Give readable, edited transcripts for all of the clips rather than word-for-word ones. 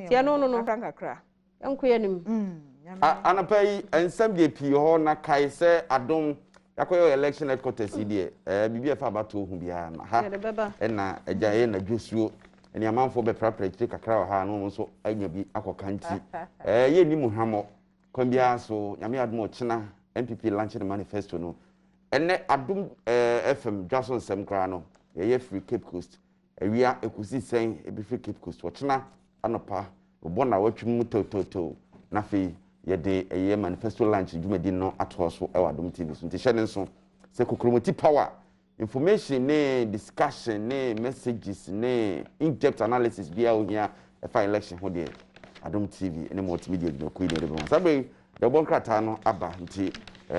tia no kakra enkoyanim anapai ensam de pii ho na kai se adom yakoyo election headquarters die bibi efa bato hu bia na ha na ajaye na dwosuo eni amanfo be prapre kakra ha no so anya bi akokanti ye ni muhamo kon bia so nyame adom ochina MPP launching the manifesto no ene adom FM Jason Sem kra no ye free Cape Coast ewia ekusi sen e be free Cape Coast ochina anopa obona watwum to na fe ye de eye manifesto launch dwumadi no atoso e Adom TV so nti hye nso se kokromoti power information ne discussion ne messages ne in-depth analysis bia ohia e fa election ho de Adom TV ne multimedia do ko ide be sabe the bon krata no aba nti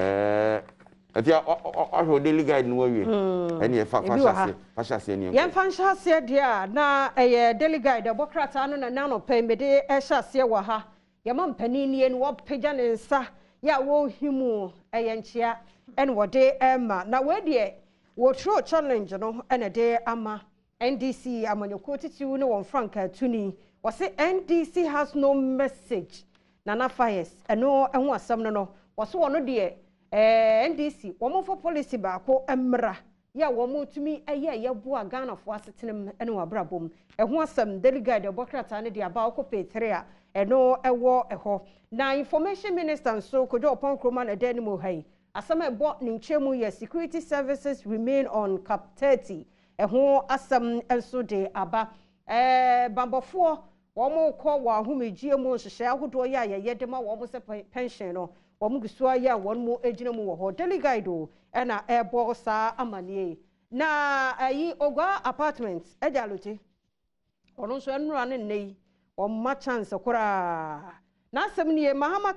atia o daily guide no wi ene fashion ene yen fashion dia na daily guide the bon krata no na no pay me de ehase wa ha yama mpanini en wo pagya ne nsa ya wo himu eyenchia en wo de ema na we de wo throw challenge no ene de ama NDC amanyoko titiwu ne won franka tuni wo say NDC has no message nana fires eno ehu asam no wo so wono de NDC wo mo for policy ba ko emra ya wo mo tumi eye bo Ghana fo asetenem ene wa brabom ehu asam delegate de bokrata ne de aba ko P3 a eno ewo eho na information minister so kojo upon kroma na deni mo hai asam ebo ni nchemu ye security services remain on cap 30 eho asam enso de aba bambofo wo mo ko wa ahumejie mu nhyehyɛ ahodo ya ye de ma wo mo se pension no wo mo gusu ya won mo ejina mu wo ho delegate o na ebo sa amanie na ayi ogwa apartments ejalote ono so enura ne nei o ma chance kora na asem Mahama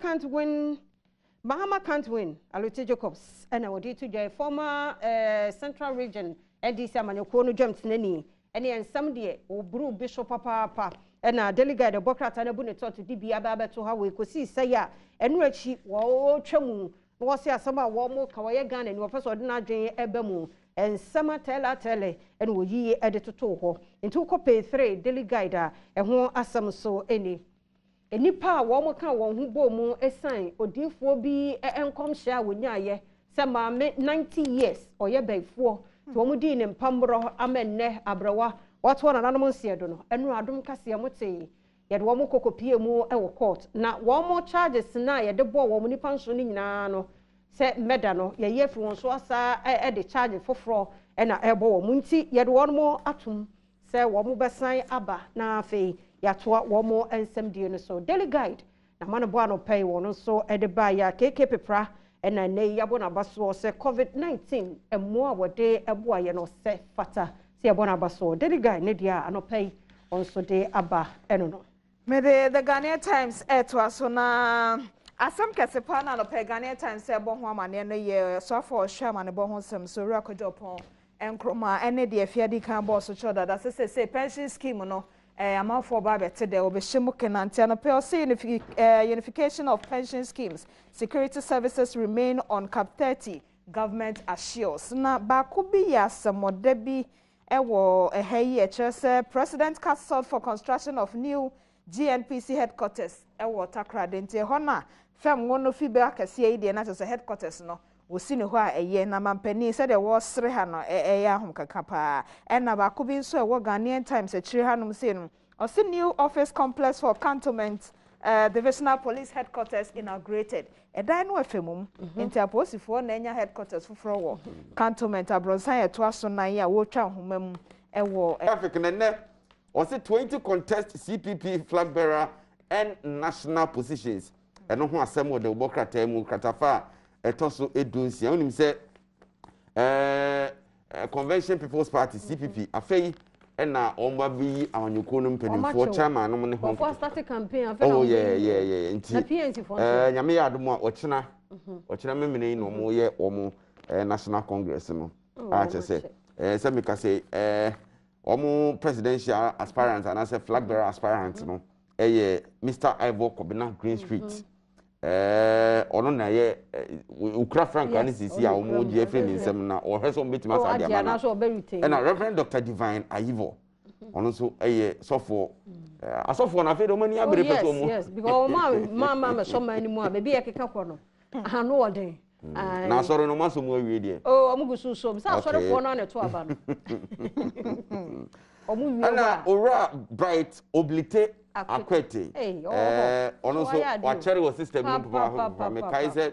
can't win Alote Jacobs and odi to joy former central region NDC amanyoko no james nani ene ensam de obru bishop papa na delegate the bokrata na bu ne tot di bia ba beto ha we kosi seya enu achi wo twam wo se asama wo mo kawaye Ghana ni wo pese odi na adwen eba mu ensama tele ene wo yi ede toto ho nti ko P3 delegate a eho asam so enipa wo mo ka wo hu bo mu esan odifuo bi enkom hia wonyaye se ma me 90 years oye baifo to mo di ne mpambro amenne abrawa wato na nanom nsiedo no enu adom kase amote yede wo mo kokopie mu e wo court na wo mo charges na yede bo wo mo nipa nso ni nyina no se meda no ye ye fi won so asa e de charge foforo e na e bo wo mo nti yede wo mo atum se wo mo besan aba na afei yatoa wo mo ensem die no so daily guide na mano bo ano pay won so e de ba ya keke pepra e na nei yabo na baso se Covid-19 emo a wode ebo aye no se fata se yabo na baso daily guide ne dia ano pay on so de aba eno no me the Ghanaian Times to aso na asam kese pa na no pay Ghanaian Times se bo ho amane no ye so for hwa ne bo ho sem so rakodopon enkroma ene de afiadi kan boss so choda da se pension scheme no amafo ba bete de obehyimu kenante no pay say unification of pension schemes security services remain on cap 30 government assures na ba ko bi ya samode bi ewo ehayi say president cast for construction of new GNPC headquarters ewo takrade nti ho na fam wono fi be akase yi de na say headquarters no wosi ne ho a eye na mampani se de wo sere ha no ya hom kaka pa na ba ko bi nso e wo Ghanaian Times e chire hanom se no o se new office complex for cantonment divisional police headquarters inaugurated dan no afemum nti aposifo na enya headquarters foforo wo cantonment abronsan eto aso nan ya wo twa homam e wo African ne o se 20 contest CPP flag bearer and national positions eno ho asem wo de obokrata mu kratafa etoso edunsia onim se convention people's party CPP afei na omba bi amanyoko no mpanimfo chairman no ne ho for start campaign afei oh yeah nti na PNC for nyame ya adom a ochina memene no mo ye omo national congress no a chese se me ka say omo presidential aspirant and as a flag bearer aspirant no Mr. Ivo Kobina Green Street ono na ye ukra frank ani sisi a omo je free nsem na o heso metima sa dia na na so be retain na Reverend Dr. Divine Ayivo ono so sofo asofo na fe do mani abere peto mu yes because mama me so mani mu a be e keka ko no ano wode na soro no maso mu awie de omugusu so sa soro fo no na to aba no omu wie wa ora bright oblite akwete ono so wa chere wo system no papa me kai se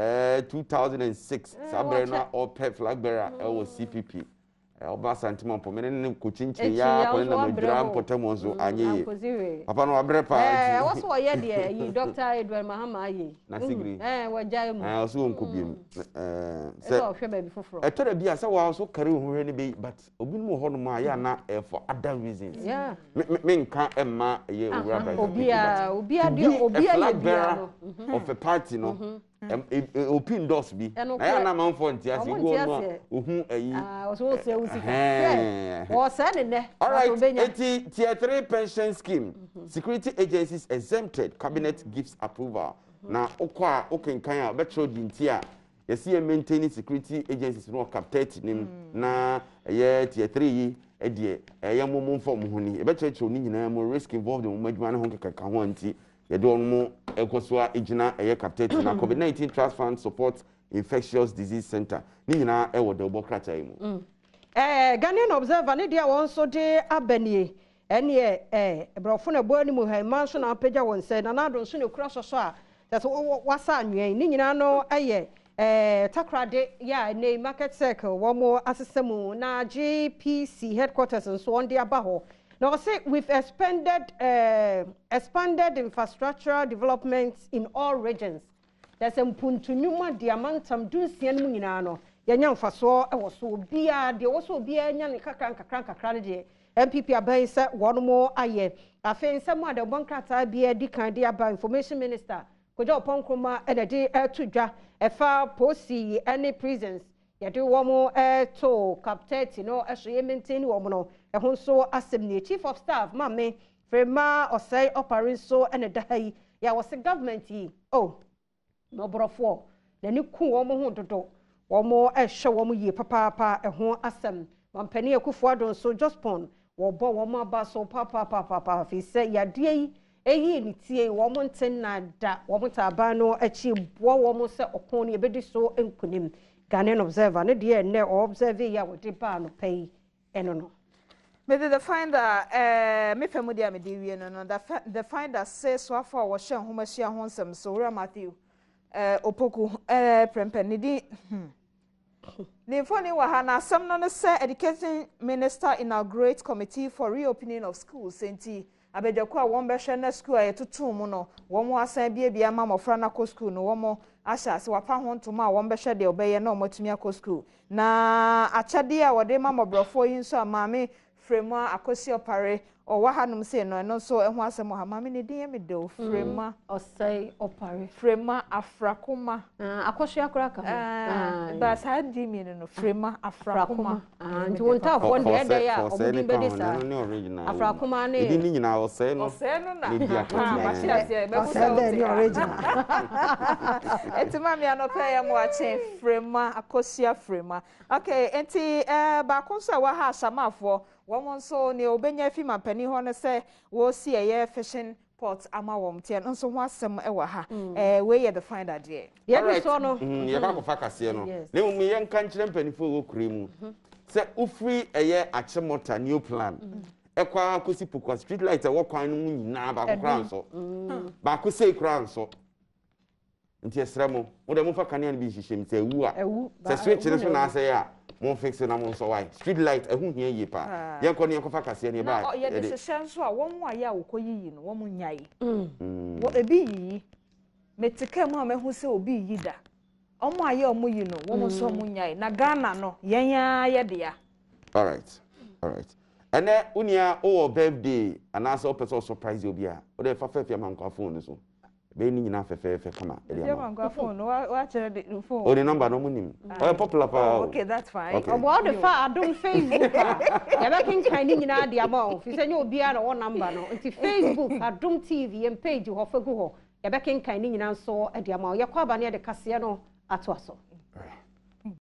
2006 sabre na ope flag bearer wo CPP oba santima po mene ne kuchinchin ya ko na madura mpotamo nso anye papa no abre pa wo so ye de yi Dr. Edward Mahama aye na sigri wajai mu so nkobiem se o hwe ba bi foforo etora bia se wa so kare ho hwe ne be but obi no ho no ma ya na for other reasons me nka emma ye owura ba obi a ye bia no of a party no open doors bi na ya na man for ntia si go no ohun ayi so se usika o se ne all right tier 3 pension scheme security agencies exempted cabinet gives approval na okwa okenkan a betro di ntia yesi maintaining security agencies no captate nim na ye tier 3 yi edie ye momom form ho ni betro ni nyina mo risk involved in madwuma ne ho keka ho anti ye do no ekosua ejina eye captate na COVID-19 trust fund support infectious disease center ni nyina e wo de obokracha yi mu Ghanaian observer ne dia won so de abanie ene brofo na bo ani mu ha man so na apagya won se na do so ne kura so a that wasa anwen ni nyina no eye takrade ya ne market circle wo mo asesemu na GPC headquarters so on de abaho. Now, say we've expanded infrastructural developments in all regions. There's a puntunuma diamantam dunsian muninano. Yanyan faso, I was so beer, there was so beer, yan kakranka MPP abai said one more aye. I think some other one crata beer, decan dear by information minister. Kojo Ponkoma and a day to ja, a far posy any prisons. Yadu womo to captate, you know, as we maintain womono. So assembly chief of staff mame frema or say operating so and a day ya was a government no brofo na ni ku wo mo ho dodo wo mo ehwe wo mo ye papa ho asem wan pani akufo adon so just pon wo bo wo mo aba so papa fi say ya de eyi ni tie wo mo nten na da wo mo ta ba no achi bo wo mo se okon ne bedi so enkunim Ghanaian observer ne de ne observe ya wo de ba no pay eno no. Maybe the finder, me family am the no. The finder says so far was share home share honsome so Matthew, opoku prempenidi. The funny wahana some no say education minister inaugurate committee for reopening of schools. Senti abedekwa one beshe na school ayetutu mu no. Womo asan bia ma mofra na ko school no womo asha se wapa ho ntoma won behwe de obeye na omotumi akọ school. Na achade a wode ma mobrofo yin so amame Frema akosi opare o wahanum se no so ehu asem ha mama ne din me de frema osai opare frema afrakuma akosi akora ka ba sa di mi no frema afrakuma nti won ta fo de de ya obudin be de sa afrakuma ne din nyina osai no na ne dia ba sia sia be ko de original etima mi anope ya mo ache frema akosi frema okay enti ba konso wa ha samafo woman so ne obenya fi mapani ho ne se wo si eye fishing port ama wom tie no so ho asem e wa ha we ye the finder there ye so no ye ba ko fakase no ne mu ye nka nkire mpanifo wo kure mu se ufri eye achemota new plan ekwa akosi pokwa street light e wo kwan no nyina ba ko kran so ba ko sei kran so nti esremo wo de mu fa kanea bi hihiem se ewu a se switch ne so na ase ya mon fix na mon so why street light ehu hia yi pa ye ko ne ko fa kase ne ba ye de hyehyɛ so a won wa ya wo koyiyi no wo mun nyai wo ebi yi metika mu a mehu se obi yi da omo aye omo yi no wo mun so mun nyai na Ghana no yen ya ye de ya all right ene unia o birthday anasa o person surprise obi a o de fa fa man kwa phone so be ni nyina fefe kama ya man kwa phone wa chere the phone o the number no munim o popular pa okay that's fine obo the fa adom Facebook ya be kin kan ni nyina de ama o fi se nye obi a no number no nti Facebook Adom TV en page ho fagu ho ya be kin kan ni nyina so de ama o ya kwa ba ne de kase no ato aso